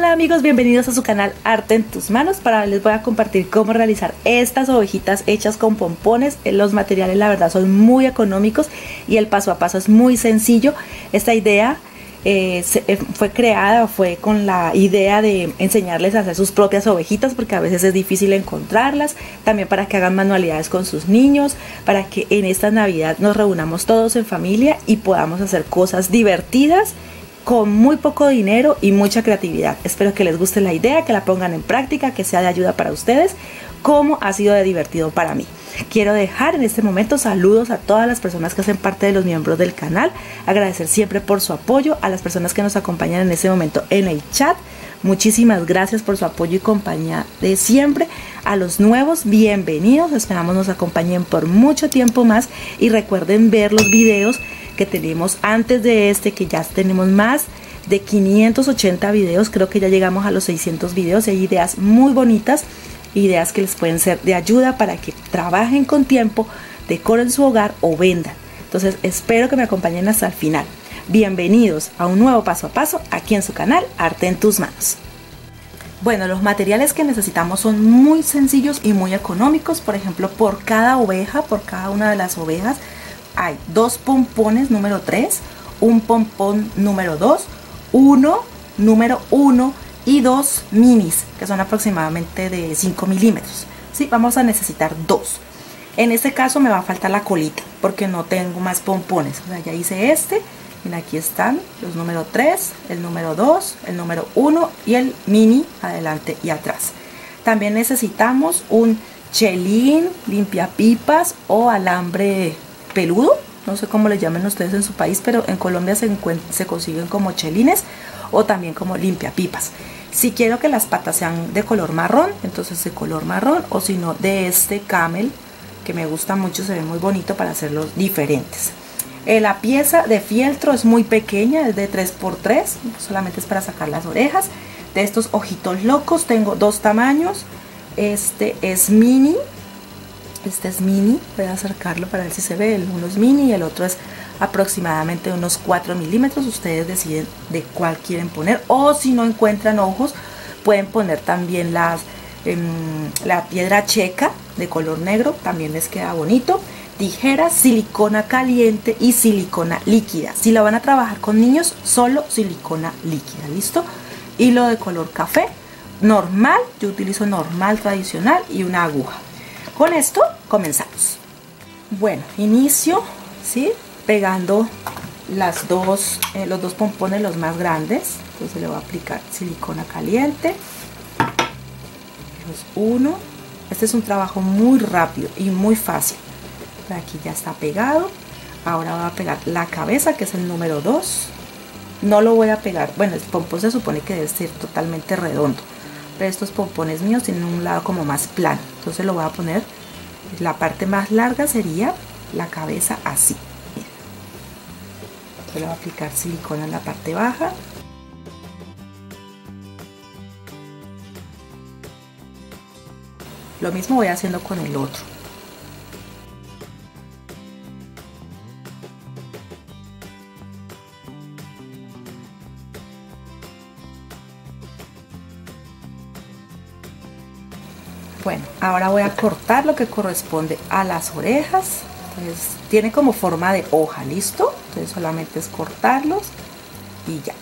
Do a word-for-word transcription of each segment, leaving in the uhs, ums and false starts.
Hola amigos, bienvenidos a su canal Arte en tus manos. Para hoy les voy a compartir cómo realizar estas ovejitas hechas con pompones. Los materiales la verdad son muy económicos y el paso a paso es muy sencillo. Esta idea eh, se, eh, fue creada, fue con la idea de enseñarles a hacer sus propias ovejitas, porque a veces es difícil encontrarlas. También para que hagan manualidades con sus niños, para que en esta Navidad nos reunamos todos en familia y podamos hacer cosas divertidas con muy poco dinero y mucha creatividad. Espero que les guste la idea, que la pongan en práctica, que sea de ayuda para ustedes, como ha sido de divertido para mí. Quiero dejar en este momento saludos a todas las personas que hacen parte de los miembros del canal, agradecer siempre por su apoyo, a las personas que nos acompañan en este momento en el chat. Muchísimas gracias por su apoyo y compañía de siempre. A los nuevos, bienvenidos, esperamos nos acompañen por mucho tiempo más y recuerden ver los videos que tenemos antes de este, que ya tenemos más de quinientos ochenta videos, creo que ya llegamos a los seiscientos videos y hay ideas muy bonitas, ideas que les pueden ser de ayuda para que trabajen con tiempo, decoren su hogar o vendan. Entonces espero que me acompañen hasta el final. Bienvenidos a un nuevo paso a paso aquí en su canal Arte en tus manos. Bueno, los materiales que necesitamos son muy sencillos y muy económicos. Por ejemplo, por cada oveja, por cada una de las ovejas hay dos pompones número tres, un pompón número dos, uno número uno y dos minis que son aproximadamente de cinco milímetros. ¿Sí? Vamos a necesitar dos. En este caso me va a faltar la colita porque no tengo más pompones. O sea, ya hice este. Miren, aquí están los número tres, el número dos, el número uno y el mini adelante y atrás. También necesitamos un chelín, limpiapipas o alambre peludo, no sé cómo le llamen ustedes en su país, pero en Colombia se, se consiguen como chelines o también como limpiapipas. Si quiero que las patas sean de color marrón, entonces de color marrón, o si no de este camel que me gusta mucho, se ve muy bonito para hacerlos diferentes. Eh, la pieza de fieltro es muy pequeña, es de tres por tres, solamente es para sacar las orejas. De estos ojitos locos tengo dos tamaños, este es mini. Este es mini, voy a acercarlo para ver si se ve. El uno es mini y el otro es aproximadamente unos cuatro milímetros. Ustedes deciden de cuál quieren poner, o si no encuentran ojos pueden poner también las, eh, la piedra checa de color negro, también les queda bonito. Tijeras, silicona caliente y silicona líquida. Si la van a trabajar con niños, solo silicona líquida, ¿listo? Hilo de color café normal, yo utilizo normal tradicional, y una aguja. Con esto comenzamos. Bueno, inicio, ¿sí? Pegando las dos, eh, los dos pompones, los más grandes. Entonces le voy a aplicar silicona caliente. Los uno. Este es un trabajo muy rápido y muy fácil. Por aquí ya está pegado. Ahora voy a pegar la cabeza, que es el número dos. No lo voy a pegar. Bueno, el pompón se supone que debe ser totalmente redondo, pero estos pompones míos tienen un lado como más plano, entonces lo voy a poner, la parte más larga sería la cabeza así. Miren. Entonces le voy a aplicar silicona en la parte baja. Lo mismo voy haciendo con el otro. Bueno, ahora voy a cortar lo que corresponde a las orejas. Entonces, tiene como forma de hoja, ¿listo? Entonces solamente es cortarlos y ya.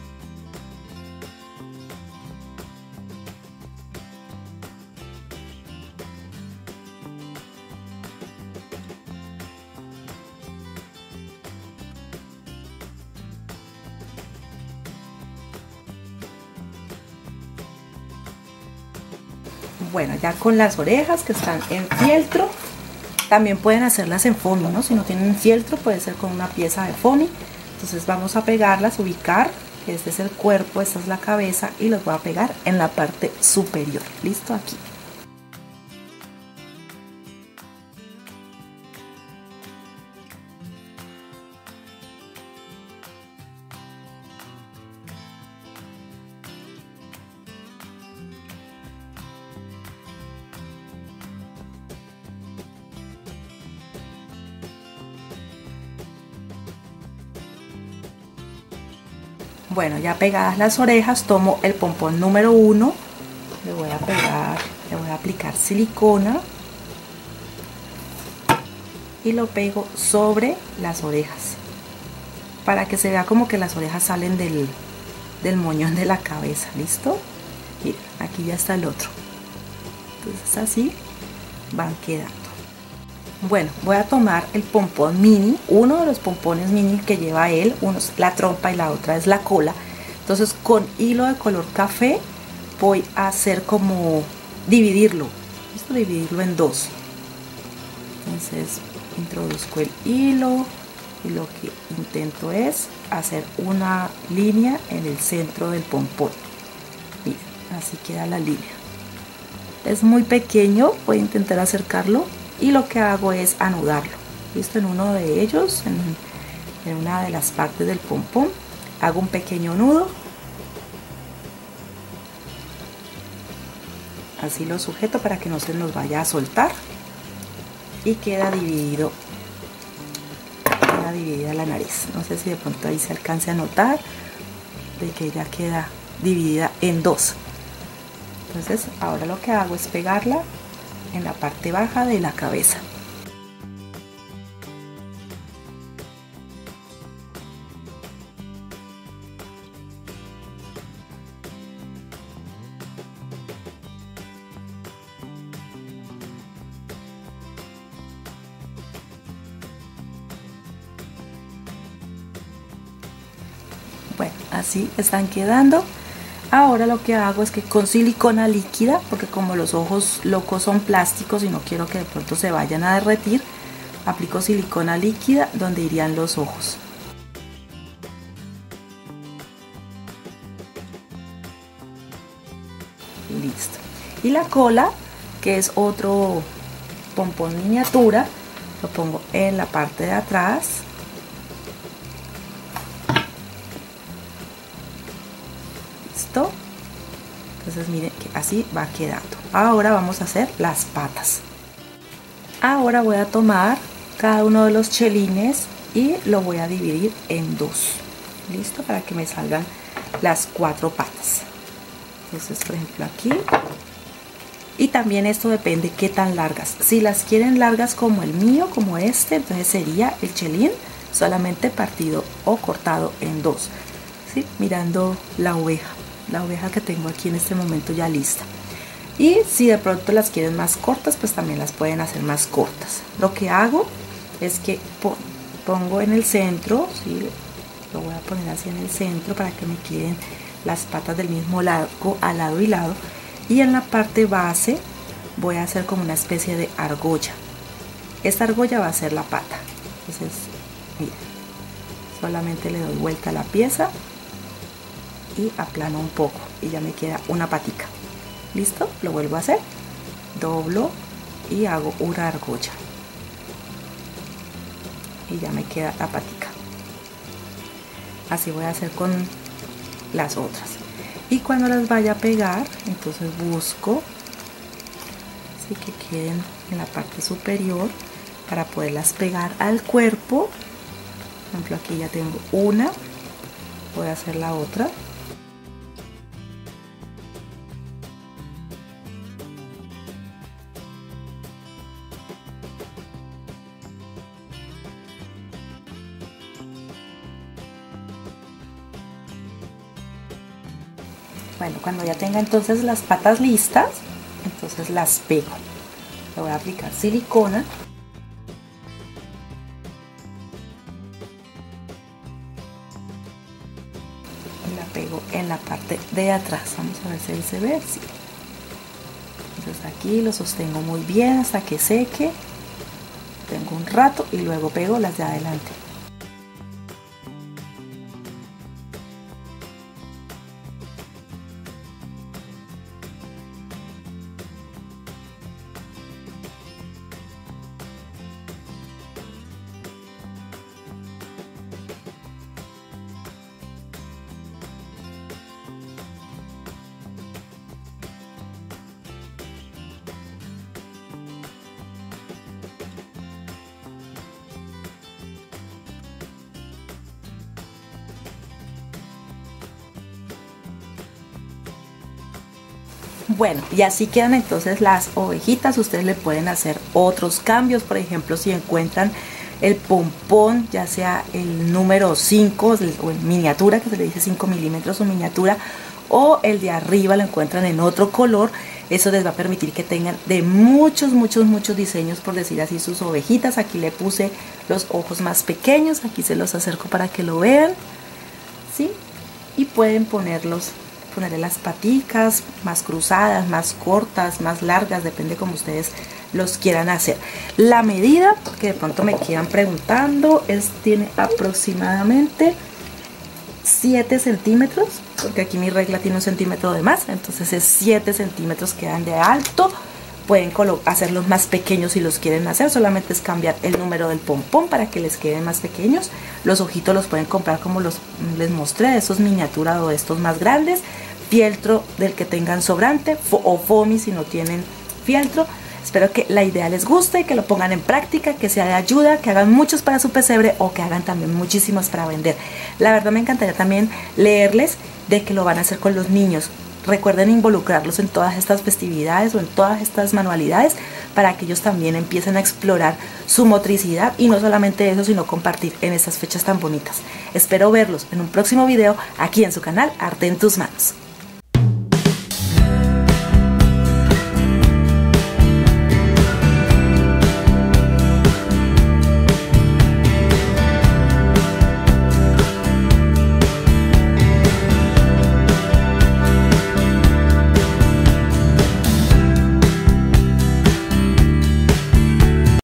Bueno, ya con las orejas que están en fieltro, también pueden hacerlas en foamy, ¿no? Si no tienen fieltro, puede ser con una pieza de foamy. Entonces vamos a pegarlas, ubicar que este es el cuerpo, esta es la cabeza, y los voy a pegar en la parte superior. ¿Listo? Aquí. Bueno, ya pegadas las orejas, tomo el pompón número uno, le voy a pegar, le voy a aplicar silicona y lo pego sobre las orejas para que se vea como que las orejas salen del, del moñón de la cabeza. ¿Listo? Miren, aquí ya está el otro. Entonces así van quedando. Bueno, voy a tomar el pompón mini, uno de los pompones mini que lleva él, uno es la trompa y la otra es la cola. Entonces con hilo de color café voy a hacer como dividirlo, esto dividirlo en dos. Entonces introduzco el hilo y lo que intento es hacer una línea en el centro del pompón. Miren, así queda la línea. Es muy pequeño, voy a intentar acercarlo. Y lo que hago es anudarlo. ¿Listo? En uno de ellos, en, en una de las partes del pompón, hago un pequeño nudo. Así lo sujeto para que no se nos vaya a soltar. Y queda dividido. Queda dividida la nariz. No sé si de pronto ahí se alcance a notar de que ya queda dividida en dos. Entonces ahora lo que hago es pegarla en la parte baja de la cabeza. Bueno, así están quedando. Ahora lo que hago es que con silicona líquida, porque como los ojos locos son plásticos y no quiero que de pronto se vayan a derretir, aplico silicona líquida donde irían los ojos. Listo. Y la cola, que es otro pompón miniatura, lo pongo en la parte de atrás. Listo. Entonces miren que así va quedando. Ahora vamos a hacer las patas. Ahora voy a tomar cada uno de los chelines y lo voy a dividir en dos. Listo, para que me salgan las cuatro patas. Entonces, por ejemplo, aquí. Y también esto depende qué tan largas. Si las quieren largas como el mío, como este, entonces sería el chelín solamente partido o cortado en dos, ¿sí? Mirando la oveja. La oveja que tengo aquí en este momento ya lista. Y si de pronto las quieren más cortas, pues también las pueden hacer más cortas. Lo que hago es que pongo en el centro, ¿sí? Lo voy a poner así en el centro para que me queden las patas del mismo lado, a lado y lado. Y en la parte base voy a hacer como una especie de argolla. Esta argolla va a ser la pata. Entonces, miren, solamente le doy vuelta a la pieza y aplano un poco y ya me queda una patica. Listo, lo vuelvo a hacer, doblo y hago una argolla y ya me queda la patica. Así voy a hacer con las otras. Y cuando las vaya a pegar, entonces busco así que queden en la parte superior para poderlas pegar al cuerpo. Por ejemplo, aquí ya tengo una, voy a hacer la otra. Bueno, cuando ya tenga entonces las patas listas, entonces las pego. Le voy a aplicar silicona. Y la pego en la parte de atrás. Vamos a ver si ahí se ve. Sí. Entonces aquí lo sostengo muy bien hasta que seque. Tengo un rato y luego pego las de adelante. Bueno, y así quedan entonces las ovejitas. Ustedes le pueden hacer otros cambios. Por ejemplo, si encuentran el pompón, ya sea el número cinco o en miniatura, que se le dice cinco milímetros o miniatura, o el de arriba lo encuentran en otro color, eso les va a permitir que tengan de muchos, muchos, muchos diseños, por decir así, sus ovejitas. Aquí le puse los ojos más pequeños, aquí se los acerco para que lo vean, ¿sí? Y pueden ponerlos, ponerle las paticas más cruzadas, más cortas, más largas, depende como ustedes los quieran hacer. La medida, que de pronto me quedan preguntando, es, tiene aproximadamente siete centímetros, porque aquí mi regla tiene un centímetro de más, entonces es siete centímetros que dan de alto. Pueden hacerlos más pequeños si los quieren hacer, solamente es cambiar el número del pompón para que les queden más pequeños. Los ojitos los pueden comprar como los les mostré, de esos miniatura o de estos más grandes, fieltro del que tengan sobrante o foamy si no tienen fieltro. Espero que la idea les guste, que lo pongan en práctica, que sea de ayuda, que hagan muchos para su pesebre o que hagan también muchísimos para vender. La verdad me encantaría también leerles de que lo van a hacer con los niños. Recuerden involucrarlos en todas estas festividades o en todas estas manualidades para que ellos también empiecen a explorar su motricidad y no solamente eso, sino compartir en estas fechas tan bonitas. Espero verlos en un próximo video aquí en su canal Arte en tus Manos.